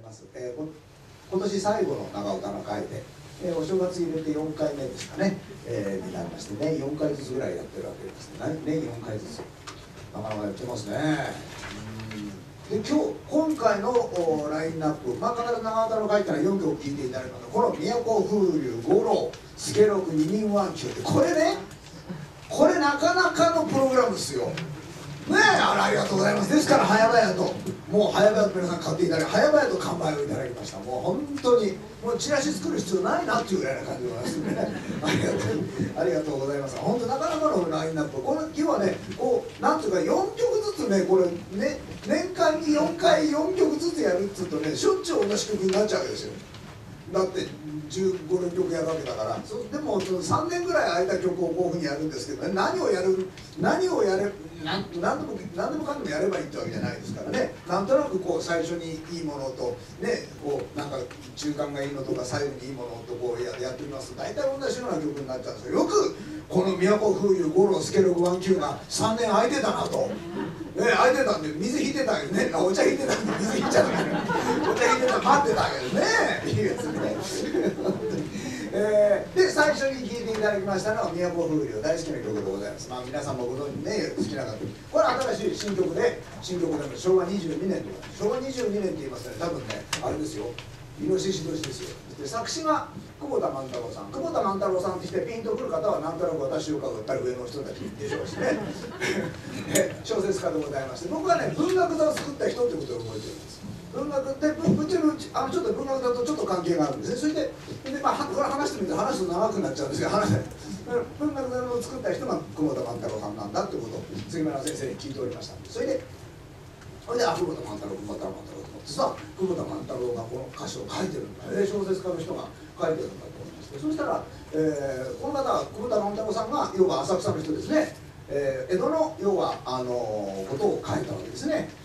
ます。今年最後の長唄の会で、お正月入れて4回目ですかね、になりましてね、4回ずつぐらいやってるわけですね。年4回ずつ。なかなかやってますね。で今回のラインナップ、必ず長唄の会ってのは4曲聴いていただきます。この都風流五郎助六二人ワンキューって、これね、これなかなかのプログラムですよ。ねえ、ありがとうございます。ですから早々と、もう早々と皆さん買っていただき、早々と完売をいただきました。もう本当に、もうチラシ作る必要ないなっていうぐらいな感じでございますね。ありがとうございます。本当なかなかのラインナップ。この今日はね、こうなんていうか4曲ずつね、これね、年間に4回4曲ずつやるっつうとね、しょっちゅう同じ曲になっちゃうわけですよ。だって15、6曲やるわけだから。でもその3年ぐらい空いた曲をこういうふうにやるんですけどね、何をやれ何でもかんでもやればいいってわけじゃないですからね。なんとなくこう最初にいいものとね、こうなんか中間がいいのとか最後にいいものとこうやってみますと大体同じような曲になっちゃうんですよ。よくこの都風流五郎助六ワンキューが3年空いてたなと。空いてたんで水引いてたけどね、お茶引いてたんで水引いちゃったからお茶引いてた待ってたけどね、いいですね。で最初に聴いていただきましたのは都風流、大好きな曲でございます。皆さんもご存知ね、好きな曲、これ新しい新曲で昭和22年とか、昭和22年って言いますとね、多分ねあれですよ、イノシシ年ですよ。で作詞が久保田万太郎さん。久保田万太郎さんってしてピンとくる方はなんとなく私よりかやっぱり上の人たちでしょうしね小説家でございまして、僕はね文学座を作った人ってことを覚えてるんです。文学でちょっと文学座とちょっと関係があるんですね。それでこれ話してみると話すと長くなっちゃうんですけど、文学座を作った人が久保田万太郎さんなんだってことを杉村先生に聞いておりました。それで久保田万太郎と思ってさ、久保田万太郎がこの歌詞を書いてるんだ、小説家の人が書いてるんだと思いまして、そしたら、この方は久保田万太郎さんが要は浅草の人ですね。江戸の要はことを書いたわけですね。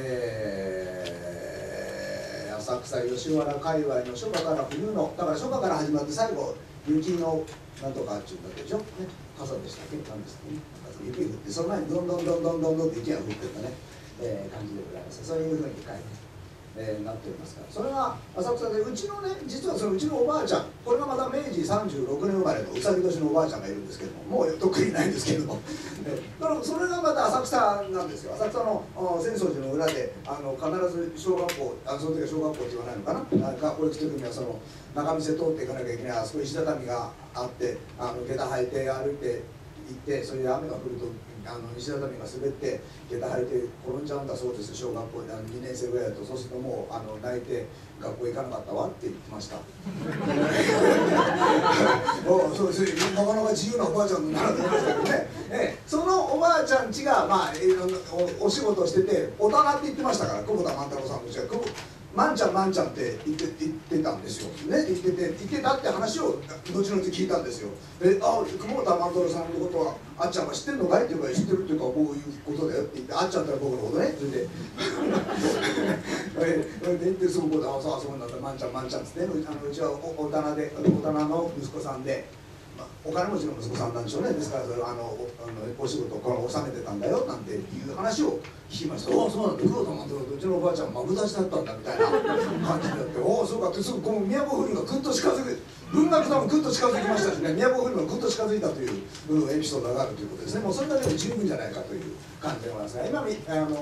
浅草吉原界隈の初夏から冬の、だから初夏から始まって最後雪のなんとかっていうんだけでしょ、ね、傘でしたっけ、なんですかね、雪降ってその前にどんどんって雪が降ってたね、感じでございます。そういうふうに書いて、なっておりますから、それが浅草でうちのね、実はそのうちのおばあちゃん、これがまた明治36年生まれのうさぎ年のおばあちゃんがいるんですけども、もうとっくにないんですけどもそれがまた浅草なんですよ。浅草の浅草寺の裏で必ず小学校、その時は小学校って言わないのかな、学校に来てる時にはその中見世通っていかなきゃいけない、あそこ石畳があって下駄履いて歩いて行って、それで雨が降ると石畳が滑って下駄履いて転んじゃうんだそうです。小学校2年生ぐらいだと。そうするともう泣いて学校行かなかったわって言ってましたそうです、なかなか自由なおばあちゃんになると思いますけどね、そのおばあちゃん家がお仕事をしててお棚って言ってましたから、久保田万太郎さんのうちは万ちゃんって言ってたんですよね。言ってたって話を後々聞いたんですよ。久保田万太郎さんのことはあっちゃんが知ってるのかいって言うから、知ってるっていうかこういうことだよって言って、あっちゃんって僕のことね、それで言ってすぐこうそうなんだ、万ちゃんっつって、うちはお棚の息子さんで。お金持ちの息子さんなんでしょうね。ですからお仕事を納めてたんだよなんていう話を聞きました。そうなんだ、久保田万太郎とうちのおばあちゃんマブダチだったんだみたいな感じになって、そうかってすぐこの都風流がぐっと近づく、文学座もぐっと近づきましたしね、都風流がぐっと近づいたというエピソードがあるということですね。もうそれだけで十分じゃないかという感じでございますが、今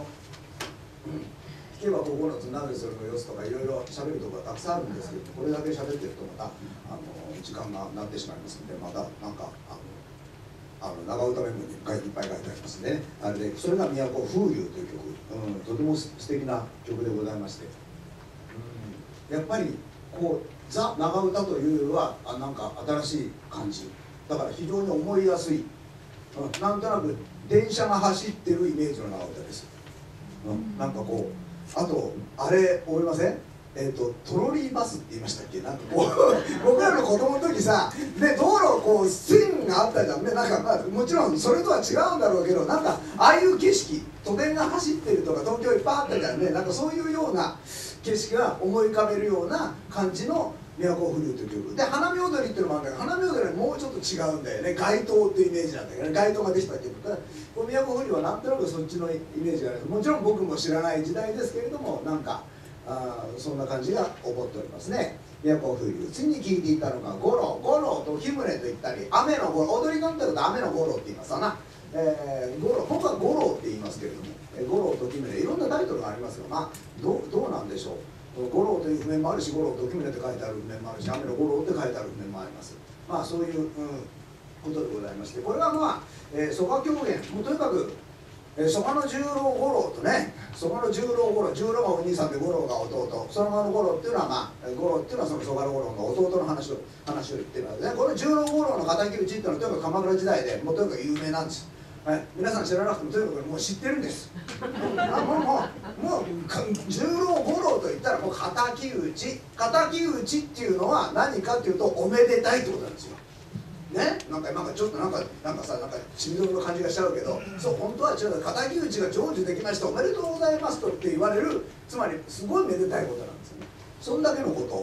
聞けば9つなぜそれの様子とかいろいろ喋るところがたくさんあるんですけど、これだけ喋ってるとまた時間がなってしまいますので、またなんか長唄メモにいっぱい書いてありますね。あれでそれが「都風流」という曲、とても素敵な曲でございまして、やっぱりこうザ・長唄というよりはなんか新しい感じだから非常に思いやすい、なんとなく電車が走ってるイメージの長唄です。なんかこうあとあれ覚えません？トロリーバスって言いましたっけ？なんかこう僕らの子供の時さ、ね、道路こう線があったじゃんね。なんかもちろんそれとは違うんだろうけど、なんかああいう景色、都電が走ってるとか東京いっぱいあったじゃんね。なんかそういうような景色が思い浮かべるような感じの都風流という曲で、花見踊りっていうのもあるんだけど、花見踊りはもうちょっと違うんだよね。街頭っていうイメージなんだけどね、街頭ができた曲からこの都風流はなんとなくそっちのイメージがある。もちろん僕も知らない時代ですけれども、なんかそんな感じが起こっておりますね。都風流、次に聞いていたのが五郎、五郎と日宗と言ったり、雨の五郎、踊りなんてこと雨の五郎って言いますわな。五郎、僕は五郎って言いますけれども、五郎と日宗、いろんなタイトルがありますが、まあどうなんでしょう。五郎という譜面もあるし、五郎と日宗って書いてある譜面もあるし、雨の五郎って書いてある譜面もあります。まあそういう、ことでございまして、これはまあ、蘇我狂言、もうとにかく蘇我の十郎五郎とね、蘇我の十郎五郎、十郎がお兄さんで五郎が弟、その五郎っていうのはまあ五郎っていうのはその蘇我の五郎の弟の話を言ってるわけですね。この十郎五郎の敵討ちっていうのはとにかく鎌倉時代でもうとにかく有名なんです。はい、皆さん知らなくてもとにかくもう知ってるんです。もう十郎五郎といったらもう敵討ち、敵討ちっていうのは何かっていうとおめでたいってことなんですよ。ね、なんかちょっとなんかしみどろの感じがしちゃうけど、そう本当は違う、敵討ちが成就できましたおめでとうございますとって言われる、つまりすごいめでたいことなんですよね。そんだけのこと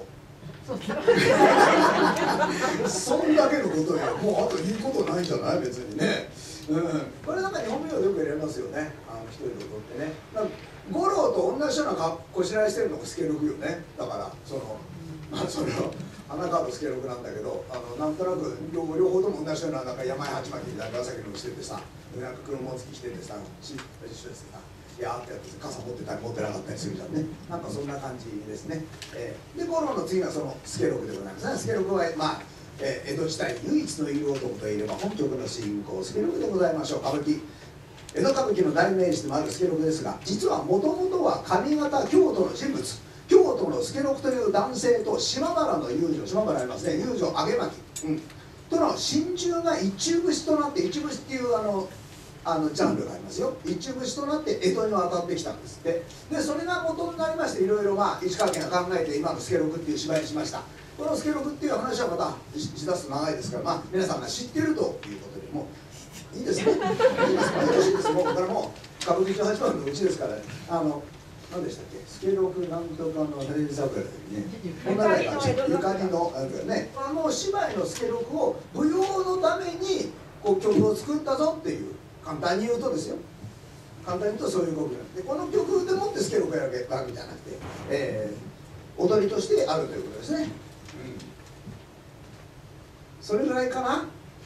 そんだけのことよ。もうあと言うことないんじゃない、別にね。これなんか日本名をよく入れますよね、一人で踊ってね。五郎と同じような格好しらいしてるのが助六よね。だからその花川助六なんだけど、なんとなく両方とも同じようななんか山井鉢巻きみたいな紫のしててさ、なんか黒紋付き着ててさ、一緒ですさ、やーってやって傘持ってたり持ってなかったりするじゃんね。なんかそんな感じですね。で五郎の次がその助六でございますね。助六はまあ江戸時代唯一のいる男といえば本局の主人公助六でございましょう。歌舞伎江戸歌舞伎の代名詞でもある助六ですが、実はもともとは上方京都の人物、京都の助六という男性と島原の遊女、島原ありますね、遊女揚巻、との心中が一中節となって、一中節っていうジャンルがありますよ。一中節となって江戸に渡ってきたんですって。でそれが元になりまして、いろいろまあ市川家が考えて今の助六っていう芝居にしました。この助六っていう話はまたしだすと長いですから、まあ皆さんが知っているということで、もういいですね。いいですか、よろしいです。もうこれからもう歌舞伎18番のうちですから、何でしたっけ、助六なんとかの平桜でね、こんなぐらいか、ゆかりのなんかね、お芝居の助六を舞踊のためにこう曲を作ったぞっていう、簡単に言うとですよ、簡単に言うとそういうことなんで、この曲でもって助六やるわけじゃなくて、踊りとしてあるということですね。それぐらいかな。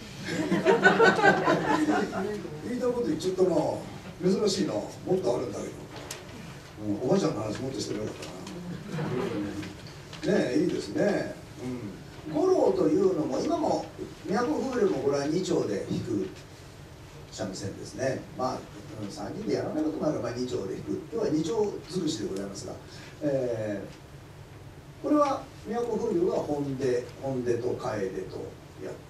言いたいこと言っちゃったな。珍しいな。もっとあるんだけど。おばあちゃんの話もっとしてもよかったな。ねえ、いいですね。五郎というのも今も都風流もこれは2丁で弾く三味線ですね。まあ3人でやらないこともあれば2丁で弾く。今日は2丁尽くしでございますが、これは都風流は本手と楓とやって、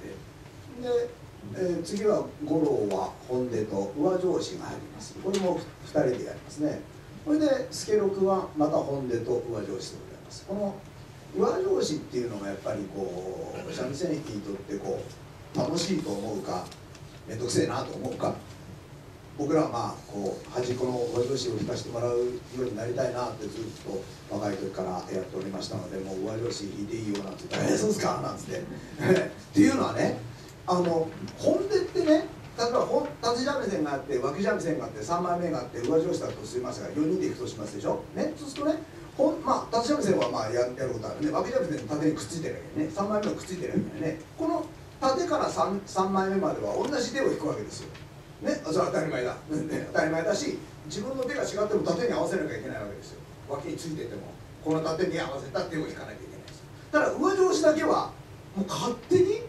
で、次は五郎は本手と上上司が入ります。これも2人でやりますね。これで助六はまた本手と上上司でございます。この上上司っていうのがやっぱりこう三味線弾きにとってこう楽しいと思うか面倒くせえなと思うか、僕らはまあこう端っこの上上司を弾かせてもらうようになりたいなってずっと若い時からやっておりましたので、もう上上司弾いていいよなんて言ったら「そうですか」なんつってっていうのはね、本手ってね、例えば立ち三味線があって脇三味線があって3枚目があって上上司だとしますが、4人でいくとしますでしょ、ね、そうするとね、まあ、立ち三味線はまあやることあるね、脇三味線の縦にくっついてるわけね、3枚目がくっついてるわけね、この縦から 3枚目までは同じ手を弾くわけですよ。ね、それは当たり前だ、ね、当たり前だし、自分の手が違っても縦に合わせなきゃいけないわけですよ。脇についててもこの縦に合わせた手を弾かなきゃいけないです。ただ上上司だけはもう勝手に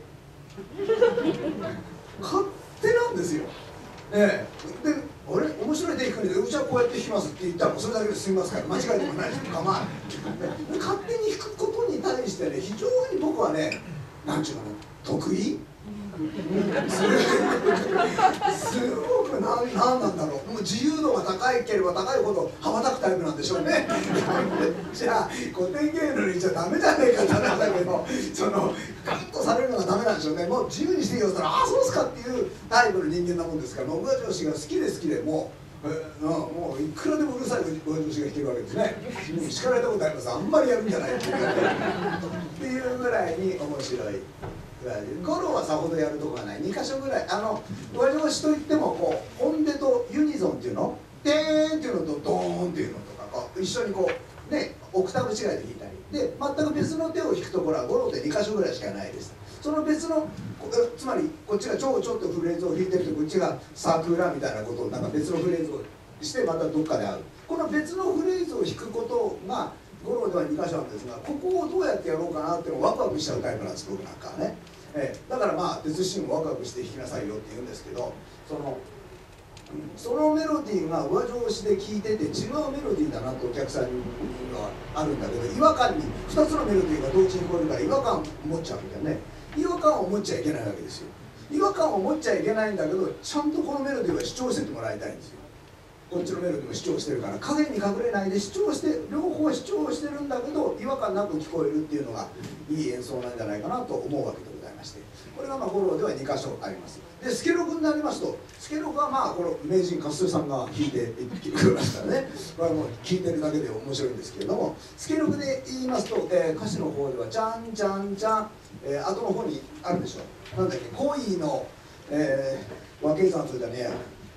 勝手なんですよ。で、あれ面白い手弾くんで、うちはこうやって弾きますって言ったらもうそれだけで済みますから、間違いでもないし構わない。勝手に弾くことに対してね、非常に僕はね、なんちゅうの、得意すごくなんだろう、もう自由度が高いければ高いほど羽ばたくタイプなんでしょうね。じゃあ古典芸能にじゃダメじゃねえかって話だけど、そのガッとされるのがダメなんでしょうね。もう自由にしていいよって言ったら「ああそうですか」っていうタイプの人間なもんですから、上上司が好きで好きでもういくらでもうるさい上上司が弾けるわけですね。叱られたことあります。あんまりやるんじゃないっていうぐらいに面白い。五郎はさほどやるとこがない。2箇所ぐらい上上司といってもこう本手とユニゾンっていうの、テーンっていうのとドーンっていうのとかこう一緒にこうね、オクターブ違いで弾いたりで、全く別の手を弾くところは五郎って2箇所ぐらいしかないです。その別のつまりこっちがちょっとフレーズを弾いてるとこっちが桜みたいなことをなんか別のフレーズをしてまたどっかで会う、この別のフレーズを弾くことが五郎では2箇所なんですが、ここをどうやってやろうかなっていうのをワクワクしちゃうタイプなんです、僕なんかはね。だからまあ鉄自身もワクワクして弾きなさいよって言うんですけど、そのメロディーが上調子で聴いてて違うメロディーだなとお客さんにはあるんだけど、違和感に2つのメロディーが同時に聞こえるから違和感を持っちゃうんだよね。違和感を持っちゃいけないわけですよ。違和感を持っちゃいけないんだけど、ちゃんとこのメロディーは主張しててもらいたいんですよ。こっちのメロディーも主張してるから影に隠れないで主張して、両方主張してるんだけど違和感なく聞こえるっていうのがいい演奏なんじゃないかなと思うわけでございまして、これが五郎では2箇所あります。で助六になりますと、助六はまあこの名人勝代さんが弾いてくれましたね。これはもう聴いてるだけで面白いんですけれども、助六で言いますと、歌詞の方では「ちゃんちゃんちゃん」後の方にあるでしょ、なんだっけ、恋の、和計算するじゃねえや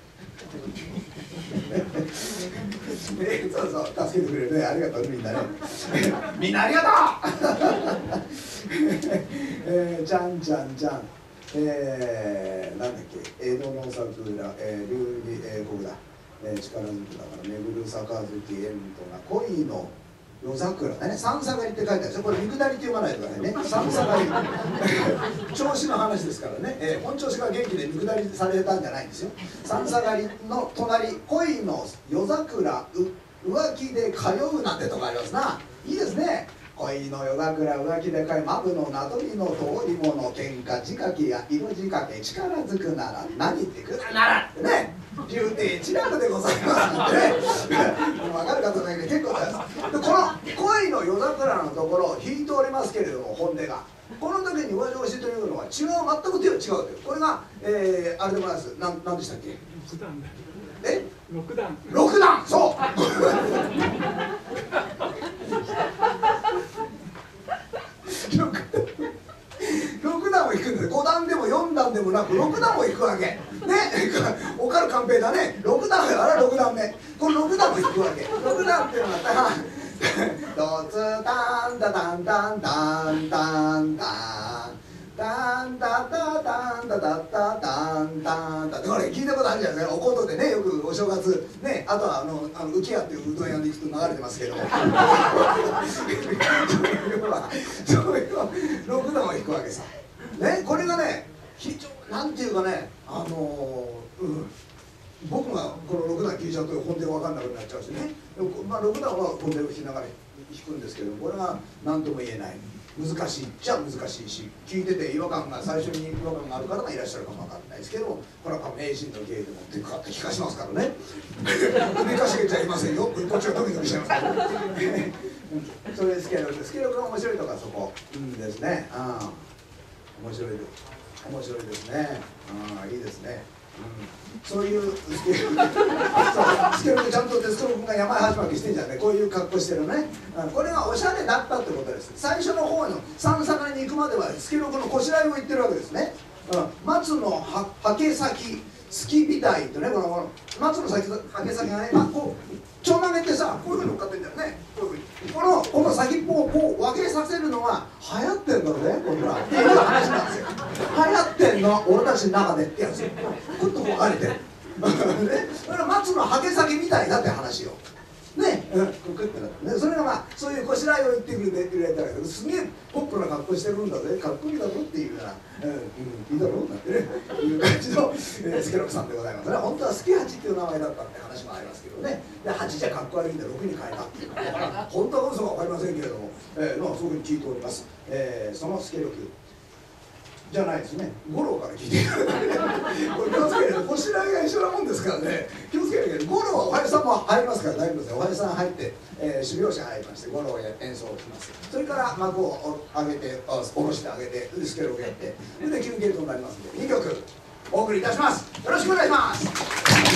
そうそう、助けてくれるね、ありがとうみんなねみんなありがとうちゃんちゃんちゃん、なんだっけ、江戸の桜、流儀国だ、力ずくだから巡る杯縁とな恋の夜桜だね、三下がりって書いてあるでしょ、これ見下りって読まないでくださいね、三下がり調子の話ですからね、本調子が元気で見下りされたんじゃないんですよ。三下がりの隣、恋の夜桜浮気で通うなんてとかありますな、いいですね。恋の夜桜浮気で通うマブの名取の通り物喧嘩仕掛けや色仕掛け力ずくなら何ってくだならってね、宮廷一楽でございますってね分かる方だけで結構です。でこの恋の夜桜のところ弾いておりますけれども、本音がこの時に上調子というのは違う、全く手は違うという、これが、あれでございます。なんでしたっけ、6段そう6段を弾くんです。5段でも4段でもなく6段を弾くわけね。おかるカンペだね、6段あれ6段目、この6段を弾くわけ。6段っていうのがドツタンタタンタンタンタンタンタンタタタンタタタタンタンタン、これ聞いたことあるじゃないですか、お琴でね、よくお正月ね、あとは浮き屋っていううどん屋に行くと流れてますけどそういう6段を弾くわけさね。これがね、非常なんていうかね、僕がこの6段聴いちゃうと本音が分かんなくなっちゃうしね、まあ、6段は本音を弾きながら弾くんですけど、これが何とも言えない、難しいっちゃ難しいし、聞いてて違和感が、最初に違和感がある方がいらっしゃるかも分かんないですけど、これは名人の芸でもってかって聞かしますからね首かしげちゃいませんよ、こっちがドキドキしちゃいますからそれでスケロクが面白いとかそこ、ですね、面白いですね、いいですね。そういうスケロクちゃんとデスクロ君が山始まりしてんじゃんね、こういう格好してるね、これがおしゃれだったってことです。最初の方の三下がりに行くまではスケロクのこしらえを言ってるわけですね。松のはけ先好きみたいとね、この松のはけ先がね、こうちょん投げってさ、こういうふうに乗っかってんだよね、この先っぽをこう分けさせるのが流行ってんだろうね、これらっていう話なんですよ。流行ってんの俺たちの中でってやつよ、くっとこう分かれてるね、それは松のはけ先みたいだって話よね、クッてなってね、それがまあそういうこしらえを言ってくれたら、すげえポップな格好してるんだぜ、かっこいいだろっていうような、いいだろうなんてねいう感じのスケロクさんでございますね。本当はスケハチっていう名前だったって話もありますけどね、で8じゃかっこ悪いんで6に変えたっていうのは本当は嘘か分かりませんけれども、そういうふうに聞いております。そのスケロクじゃないですね、五郎から聞いてこれ気をつけないと、こしらえが一緒なもんですからね、気をつけなきゃいけない。五郎はおはよさんも入りますから大丈夫ですよ。おはよさん入って、修行者入りまして五郎演奏をします。それから幕を上げて下ろしてあげて、スケロクやって、で休憩となりますので2曲お送りいたします。よろしくお願いします。